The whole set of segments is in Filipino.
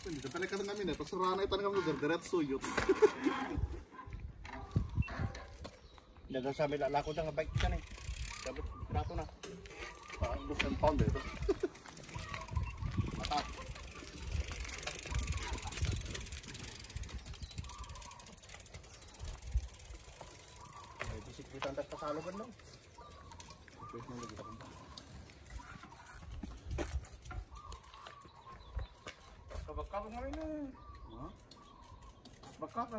Hindi talaga ka namin eh. Pasurana ito namin gargaret suyot. Dagang sa amin lalako na nga bike ka na eh. Sabot, trato na. Parang lost and found eh. Mata. May bisiklitan tas pasalogan lang. Okay, nang lagi ako. Bakak mo rin eh. Bakak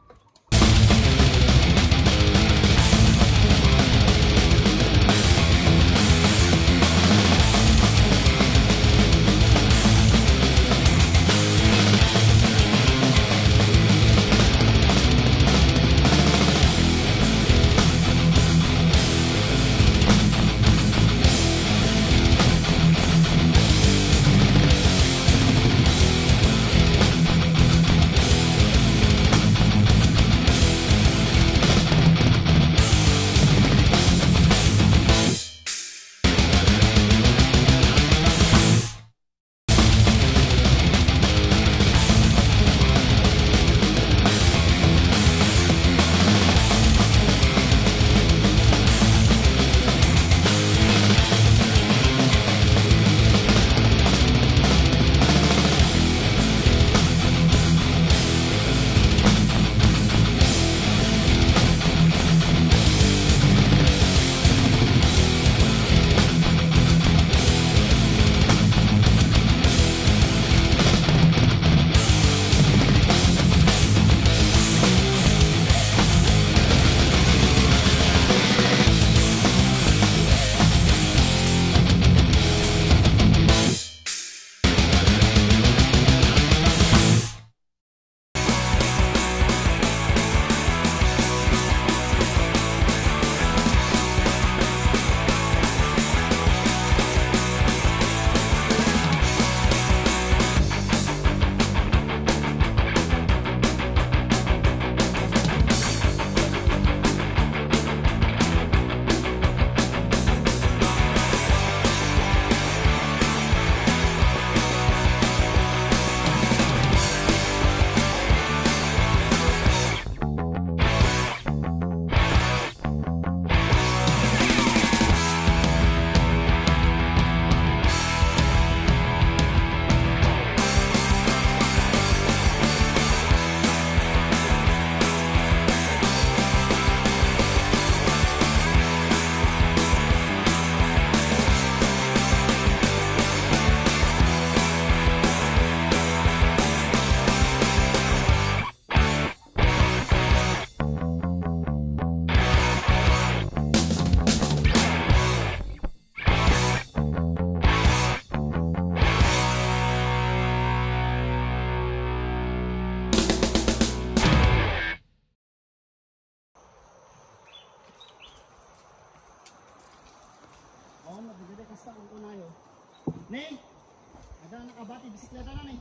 Nih, ada anak abati bisikleta na nih.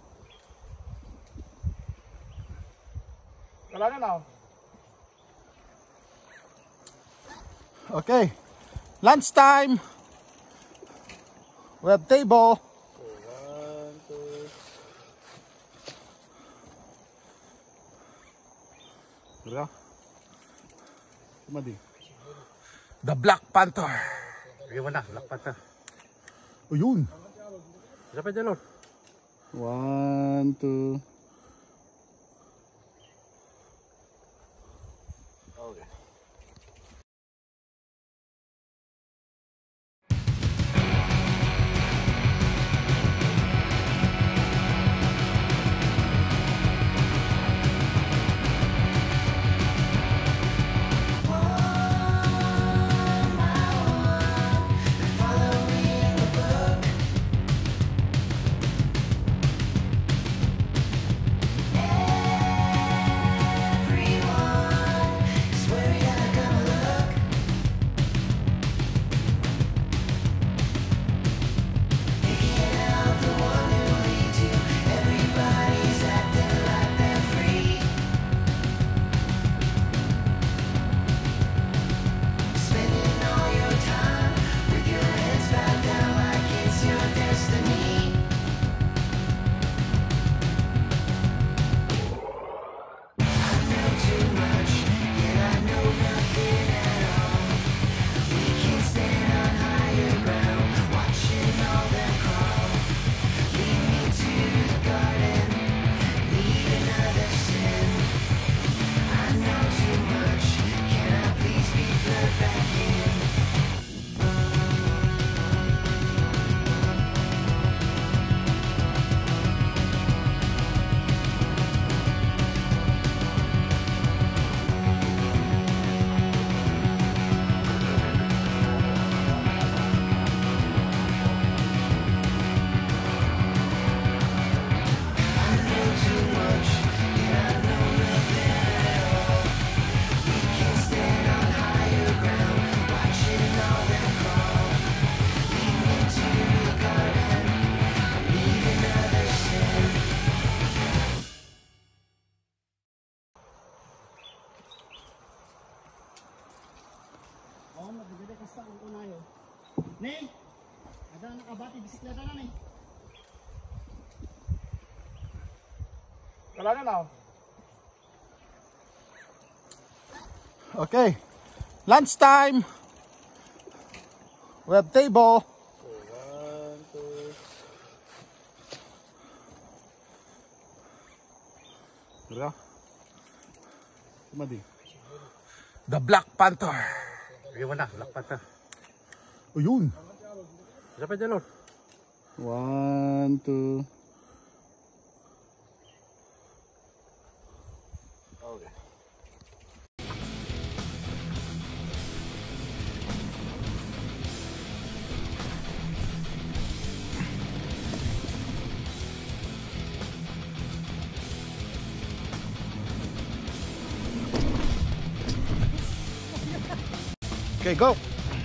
Wala na now. Okay, lunch time. We have table. 1, 2. The Black Panther. Iwan na, Black Panther. Oh, yun. Siapa jalur? 1, 2. Okay. Nih, ada anak abati bisikleta na nih. Wala na now. Okay. Lunch time. We have table. 1, 2. Bro. The Black Panther. Ayun na, lakpat na. O yun. Siapa jalur? 1, 2. Okay. Okay, go.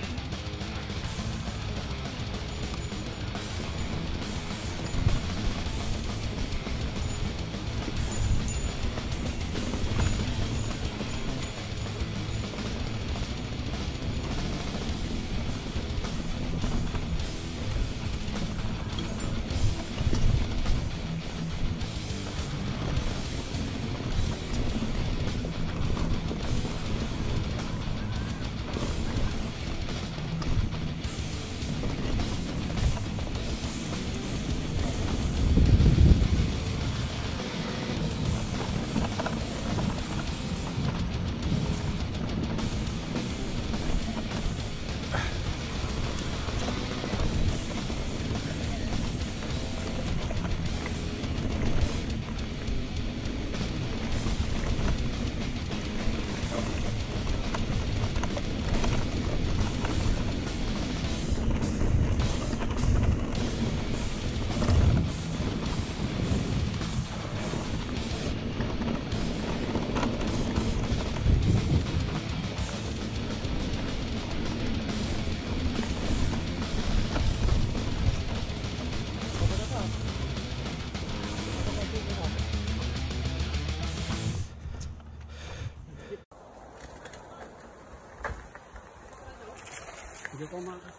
Hindi ko makas.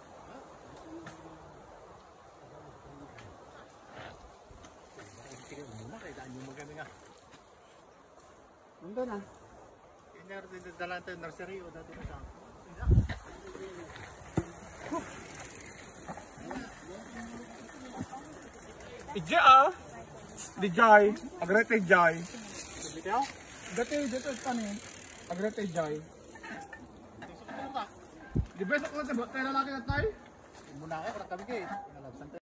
Nandun na. Dala natin nursery o dati na siya. Ije ah. Dijay. Agrete jay. Bitaw? Dito panin. Agrete jay. Di ba sa kung sa tayo lalaki na tayo? Muna ako, para kami kayo.